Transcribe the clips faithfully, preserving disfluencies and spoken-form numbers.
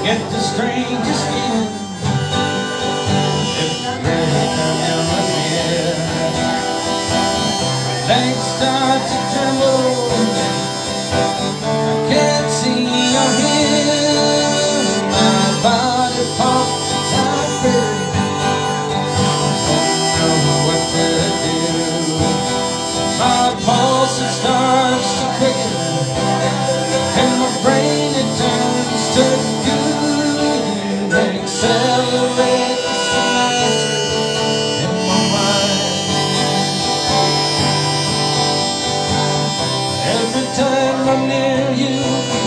get the strangest feeling every time you're here. Legs start to tremble, I can't see or hear. My body pumps like crazy, don't know what to do. My pulse it starts to quicken, and my brain it turns to good. Accelerate the synapses in my mind. Every time I'm near you,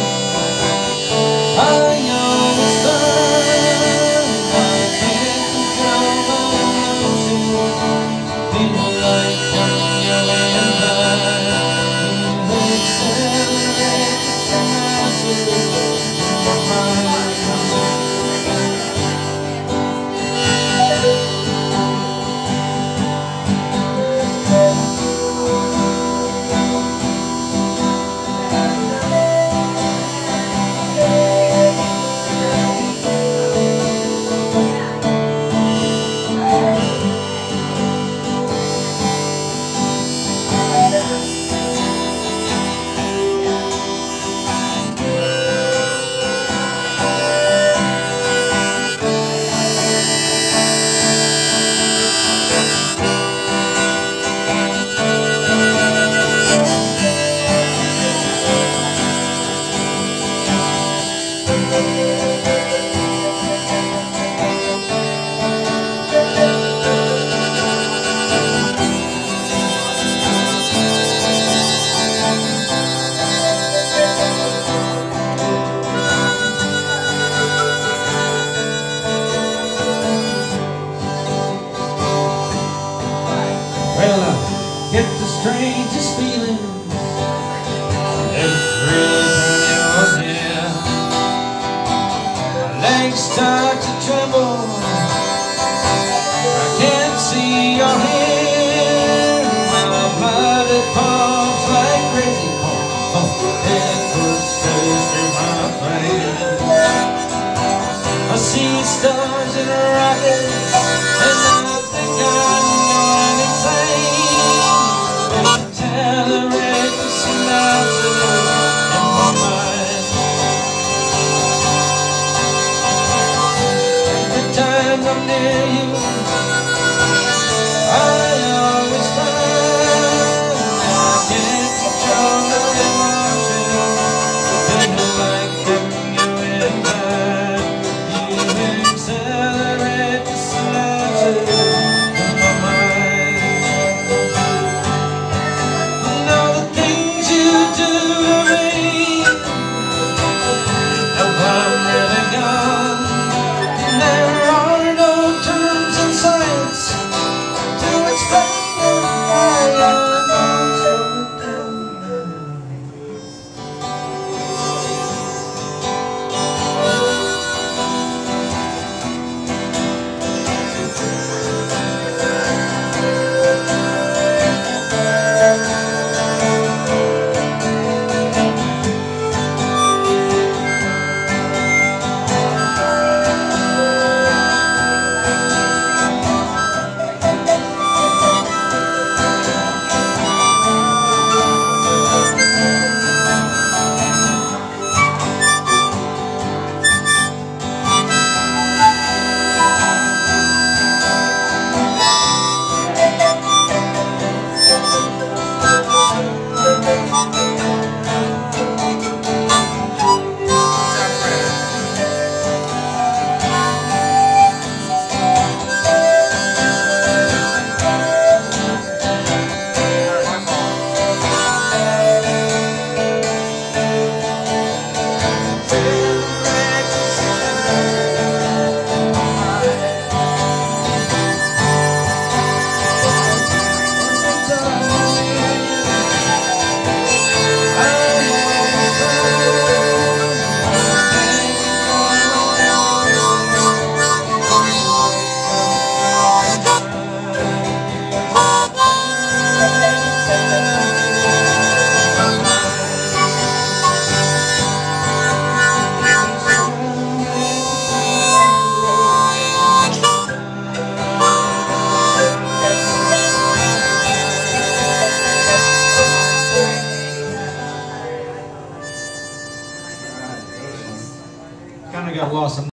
I always learn I can't control my emotions. Feel like I'm young and blind. Accelerate the synapses in my mind. Well, I get the strangest feeling every time you're near. My legs start to tremble, I can't see or hear. My body pumps like crazy, pump, pump, it pulses through my veins. I see stars and rockets, and I think I'm going insane. Accelerate the synapses in my mind. Every time I'm near you, I always find I can't control my emotions. Feel like I'm going mad. You accelerate the synapses in my mind. And all the things you do to me, you know I'm really gone. There are no terms and kind of got lost. I'm